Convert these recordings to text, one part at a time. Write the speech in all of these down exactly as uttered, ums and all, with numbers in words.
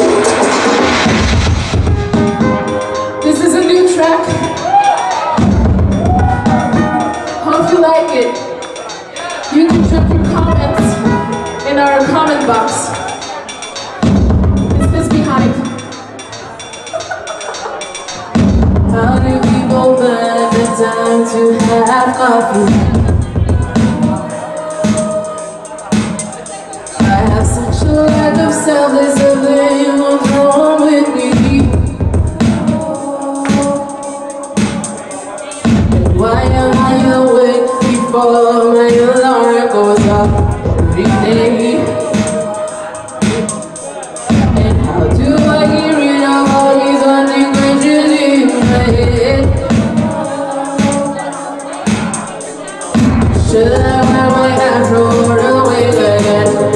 This is a new track. Hope you like it. You can drop your comments in our comment box. It's this behind. How do people find the time to have coffee? I have such a lack of self-discipline. What's wrong with me? And why am I awake before my alarm goes off every day? And how do I get rid of all these haunting questions in my head? Should I wear my afro or awake again?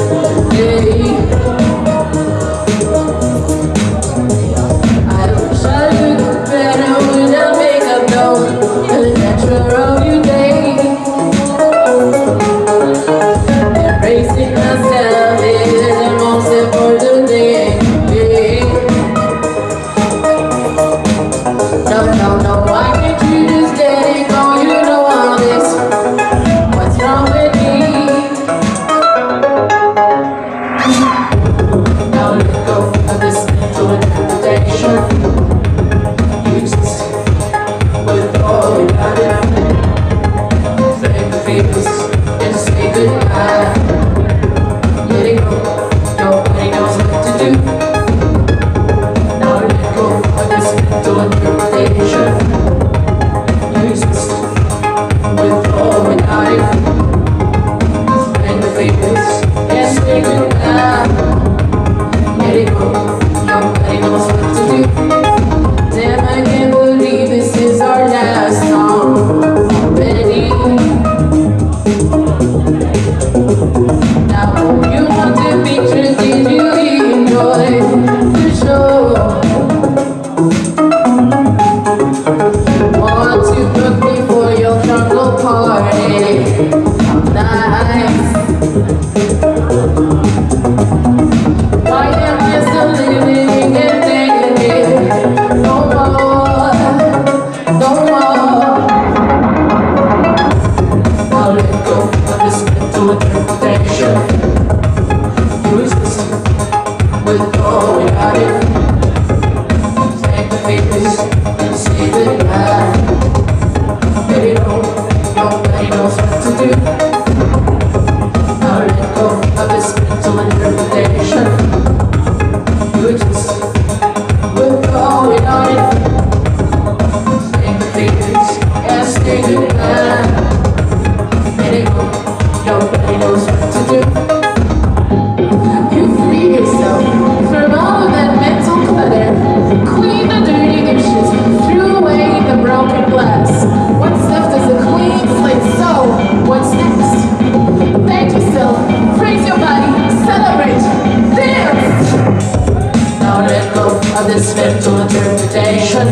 This mental interpretation,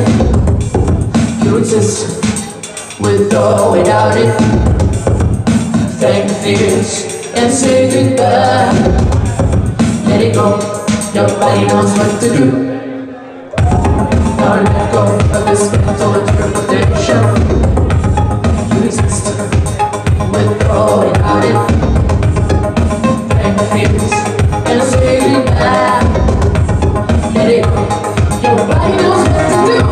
you exist with or without it. Thank the fears and say goodbye. Let it go, nobody knows what to do. Now let go of this mental interpretation. You exist with or without it. Thank the fears and say goodbye. Let it go. Nobody knows what to do.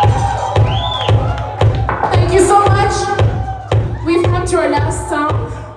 To our last song.